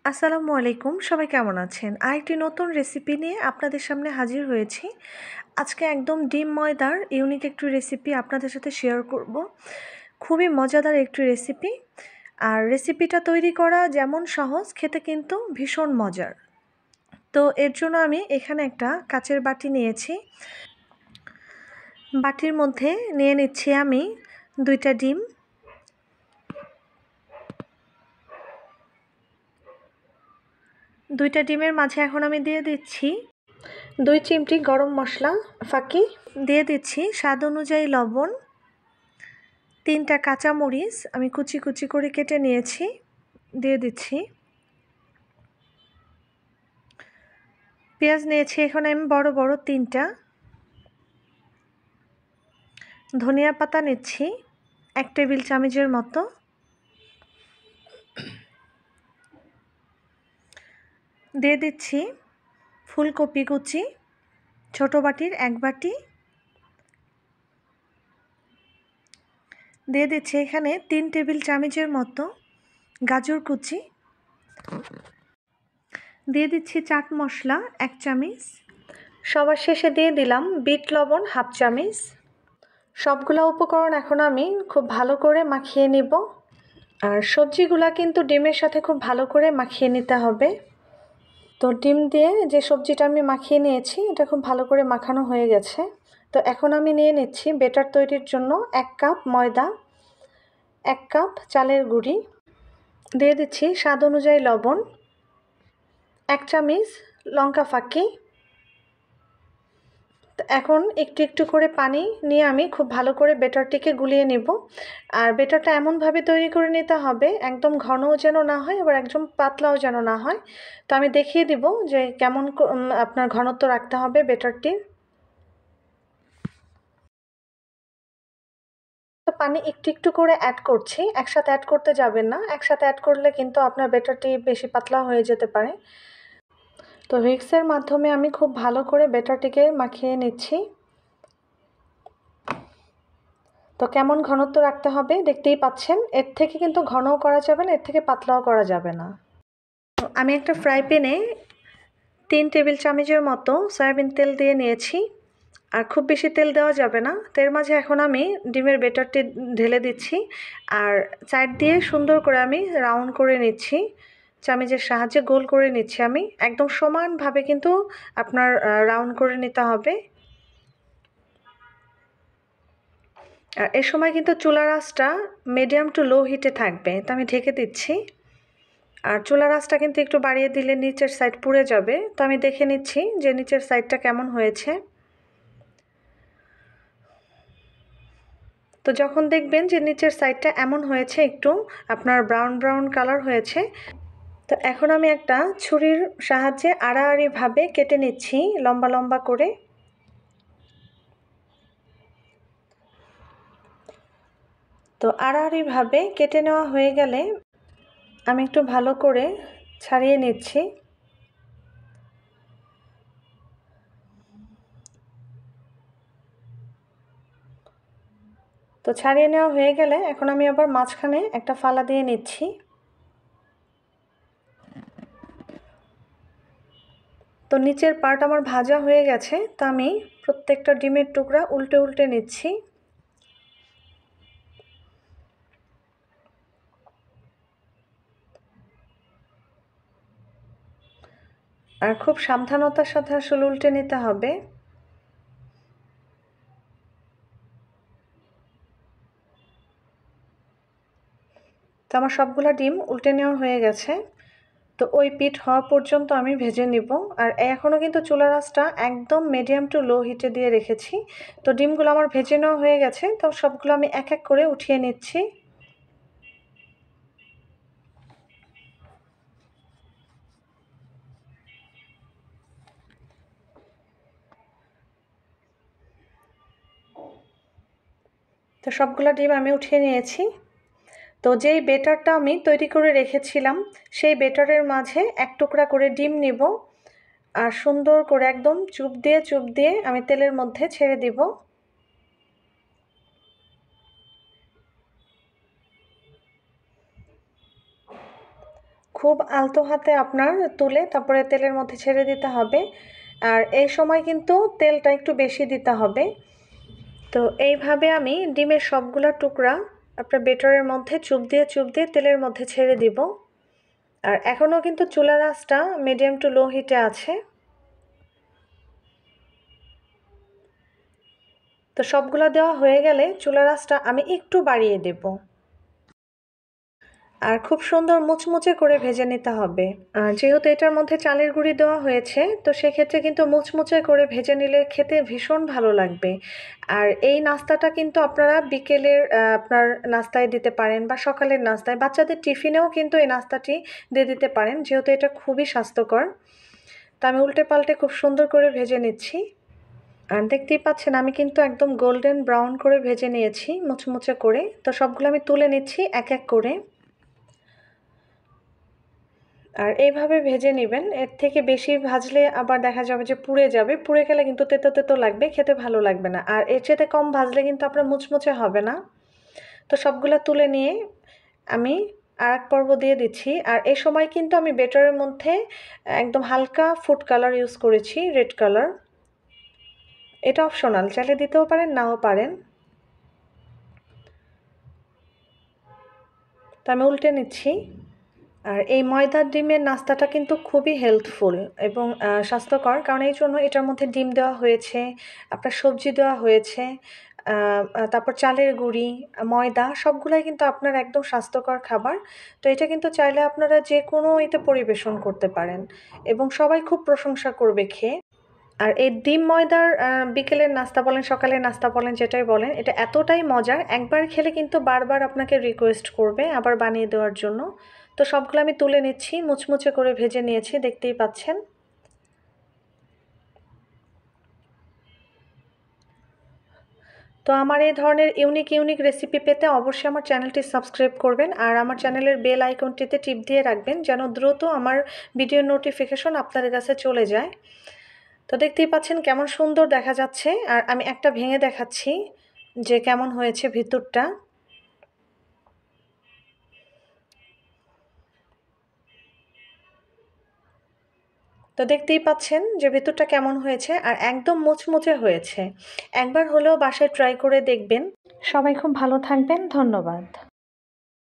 আসসালামু আলাইকুম, সবাই কেমন আছেন? আরেকটি নতুন রেসিপি নিয়ে আপনাদের সামনে হাজির হয়েছি। আজকে একদম ডিম ময়দার ইউনিক একটি রেসিপি আপনাদের সাথে শেয়ার করব। খুবই মজাদার একটি রেসিপি, আর রেসিপিটা তৈরি করা যেমন সহজ, খেতে কিন্তু ভীষণ মজার। তো এর জন্য আমি এখানে একটা কাচের বাটি নিয়েছি। বাটির মধ্যে নিয়ে নিচ্ছি আমি 2টা ডিম। দুইটা ডিমের মাঝে এখন আমি দিয়ে দিচ্ছি 2 চিমটি গরম মশলা ফাঁকি, দিয়ে দিচ্ছি স্বাদ অনুযায়ী লবণ, 3টা কাঁচামরিচ আমি কুচি কুচি করে কেটে নিয়েছি, দিয়ে দিচ্ছি। পেঁয়াজ নিয়েছি এখানে আমি বড় বড় 3টা। ধনিয়া পাতা নিচ্ছি 1 টেবিল চামচের মতো। দিয়ে দিচ্ছি ফুলকপি কুচি, ছোট বাটির 1 বাটি। দিয়ে দিচ্ছি এখানে 3 টেবিল চামচের মতো গাজর কুচি। দিয়ে দিচ্ছি চাট মশলা 1 চামচ। সবার শেষে দিয়ে দিলাম বিট লবণ 1/2 চামচ। সবগুলো উপকরণ এখন আমি খুব ভালো করে মাখিয়ে নিব। আর সবজিগুলা কিন্তু ডিমের সাথে খুব ভালো করে মাখিয়ে নিতে হবে। তো ডিম দিয়ে যে সবজিটা আমি মাখিয়ে নিয়েছি, এটা খুব ভালো করে মাখানো হয়ে গেছে। তো এখন আমি নিয়ে নিচ্ছি বেটার তৈরির জন্য 1 কাপ ময়দা, 1 কাপ চালের গুঁড়ি, দিয়ে দিচ্ছি স্বাদ অনুযায়ী লবণ, 1 চামচ লঙ্কা ফাঁকি। এখন একটু একটু করে পানি নিয়ে আমি খুব ভালো করে বেটারটিকে গুলিয়ে নেব। আর বেটারটা এমনভাবে তৈরি করে নিতে হবে, একদম ঘনও যেন না হয়, আবার একদম পাতলাও যেন না হয়। তো আমি দেখিয়ে দিব যে কেমন আপনার ঘনত্ব রাখতে হবে বেটারটির। তো পানি একটু একটু করে অ্যাড করছি, একসাথে অ্যাড করতে যাবেন না। একসাথে অ্যাড করলে কিন্তু আপনার বেটারটি বেশি পাতলা হয়ে যেতে পারে। তো হুইস্কের মাধ্যমে আমি খুব ভালো করে বেটারটিকে মাখিয়ে নিচ্ছি। তো কেমন ঘনত্ব রাখতে হবে দেখতেই পাচ্ছেন। এর থেকে কিন্তু ঘনও করা যাবে না, এর থেকে পাতলাও করা যাবে না। আমি একটা ফ্রাই প্যানে 3 টেবিল চামচের মতো সয়াবিন তেল দিয়ে নিয়েছি। আর খুব বেশি তেল দেওয়া যাবে না। তের মাঝে এখন আমি ডিমের বেটারটি ঢেলে দিচ্ছি, আর সাইড দিয়ে সুন্দর করে আমি রাউন্ড করে নিচ্ছি, চামচের সাহায্যে গোল করে নিচ্ছি। আমি একদম সমানভাবে কিন্তু আপনার রাউন্ড করে নিতে হবে। আর এ সময় কিন্তু চুলার আঁচটা মিডিয়াম টু লো হিটে থাকবে। তো আমি ঢেকে দিচ্ছি। আর চুলার আঁচটা কিন্তু একটু বাড়িয়ে দিলে নিচের সাইড পুড়ে যাবে। তো আমি দেখে নিচ্ছি যে নিচের সাইডটা কেমন হয়েছে। তো যখন দেখবেন যে নিচের সাইডটা এমন হয়েছে, একটু আপনার ব্রাউন ব্রাউন কালার হয়েছে, তো এখন আমি একটা ছুরির সাহায্যে আড়াআড়িভাবে কেটে নিচ্ছি লম্বা লম্বা করে। তো আড়াআড়িভাবে কেটে নেওয়া হয়ে গেলে আমি একটু ভালো করে ছাড়িয়ে নিচ্ছি। তো ছাড়িয়ে নেওয়া হয়ে গেলে এখন আমি আবার মাঝখানে একটা ফালা দিয়ে নিচ্ছি। তো নিচের পার্ট আমার ভাজা হয়ে গেছে। তো আমি প্রত্যেকটা ডিমের টুকরা উল্টে উল্টে নিচ্ছি। আর খুব সাবধানতার সাথে আসলে উল্টে নিতে হবে। তো আমার সবগুলা ডিম উল্টে নেওয়া হয়ে গেছে। তো ওই পিঠ হওয়া পর্যন্ত আমি ভেজে নিব। আর এখনও কিন্তু চুলার আঁচটা একদম মিডিয়াম টু লো হিটে দিয়ে রেখেছি। তো ডিমগুলো আমার ভেজে নেওয়া হয়ে গেছে। তো সবগুলো আমি এক এক করে উঠিয়ে নিচ্ছি। তো সবগুলো ডিম আমি উঠিয়ে নিয়েছি। তো যেই বেটারটা আমি তৈরি করে রেখেছিলাম, সেই বেটারের মাঝে 1 টুকরা করে ডিম নিব, আর সুন্দর করে একদম চুপ দিয়ে আমি তেলের মধ্যে ছেড়ে দিব। খুব আলতো হাতে আপনার তুলে তারপরে তেলের মধ্যে ছেড়ে দিতে হবে। আর এই সময় কিন্তু তেলটা একটু বেশি দিতে হবে। তো এইভাবে আমি ডিমের সবগুলা টুকরা আপনার বেটারের মধ্যে চুপ দিয়ে তেলের মধ্যে ছেড়ে দিব। আর এখনও কিন্তু চুলার আঁচটা মিডিয়াম টু লো হিটে আছে। তো সবগুলা দেওয়া হয়ে গেলে চুলার আঁচটা আমি একটু বাড়িয়ে দেব। আর খুব সুন্দর মুচমুচে করে ভেজে নিতে হবে। যেহেতু এটার মধ্যে চালের গুঁড়ি দেওয়া হয়েছে, তো সেক্ষেত্রে কিন্তু মুচমুচে করে ভেজে নিলে খেতে ভীষণ ভালো লাগবে। আর এই নাস্তাটা কিন্তু আপনারা বিকেলের আপনার নাস্তায় দিতে পারেন বা সকালের নাস্তায়, বাচ্চাদের টিফিনেও কিন্তু এই নাস্তাটি দিয়ে দিতে পারেন, যেহেতু এটা খুবই স্বাস্থ্যকর। তা আমি উল্টে পাল্টে খুব সুন্দর করে ভেজে নিচ্ছি। আর দেখতেই পাচ্ছেন আমি কিন্তু একদম গোল্ডেন ব্রাউন করে ভেজে নিয়েছি, মুচমুচে করে। তো সবগুলো আমি তুলে নিচ্ছি এক এক করে। আর এইভাবে ভেজে নেবেন। এর থেকে বেশি ভাজলে আবার দেখা যাবে যে পুড়ে যাবে, পুড়ে গেলে কিন্তু তেতো তেতো লাগবে, খেতে ভালো লাগবে না। আর এর চেয়ে কম ভাজলে কিন্তু আপনার মুচমুচে হবে না। তো সবগুলো তুলে নিয়ে আমি আর এক পর্ব দিয়ে দিচ্ছি। আর এই সময় কিন্তু আমি বেটারের মধ্যে একদম হালকা ফুড কালার ইউজ করেছি, রেড কালার। এটা অপশনাল, চাইলে দিতেও পারেন নাও পারেন। তো আমি উল্টে নিচ্ছি। আর এই ময়দার ডিমের নাস্তাটা কিন্তু খুবই হেলথফুল এবং স্বাস্থ্যকর, কারণ এই জন্য এটার মধ্যে ডিম দেওয়া হয়েছে, আপনার সবজি দেওয়া হয়েছে, তারপর চালের গুঁড়ি, ময়দা সবগুলাই কিন্তু আপনার একদম স্বাস্থ্যকর খাবার। তো এটা কিন্তু চাইলে আপনারা যে কোনো এতে পরিবেশন করতে পারেন এবং সবাই খুব প্রশংসা করবে খেয়ে। আর এই ডিম ময়দার বিকেলের নাস্তা বলেন, সকালের নাস্তা বলেন, যেটাই বলেন, এটা এতটাই মজার, একবার খেলে কিন্তু বারবার আপনাকে রিকোয়েস্ট করবে আবার বানিয়ে দেওয়ার জন্য। তো সবগুলো আমি তুলে নিচ্ছি, মুচমুচে করে ভেজে নিয়েছি, দেখতেই পাচ্ছেন। তো আমার এই ধরনের ইউনিক রেসিপি পেতে অবশ্যই আমার চ্যানেলটি সাবস্ক্রাইব করবেন আর আমার চ্যানেলের বেল আইকনটিতে টিপ দিয়ে রাখবেন, যেন দ্রুত আমার ভিডিও নোটিফিকেশন আপনাদের কাছে চলে যায়। তো দেখতেই পাচ্ছেন কেমন সুন্দর দেখা যাচ্ছে। আর আমি একটা ভেঙে দেখাচ্ছি যে কেমন হয়েছে ভিতরটা। তো দেখতেই পাচ্ছেন যে ভেতরটা কেমন হয়েছে আর একদম মুচমুচে হয়েছে। একবার হলেও বাসায় ট্রাই করে দেখবেন। সবাই খুব ভালো থাকবেন, ধন্যবাদ।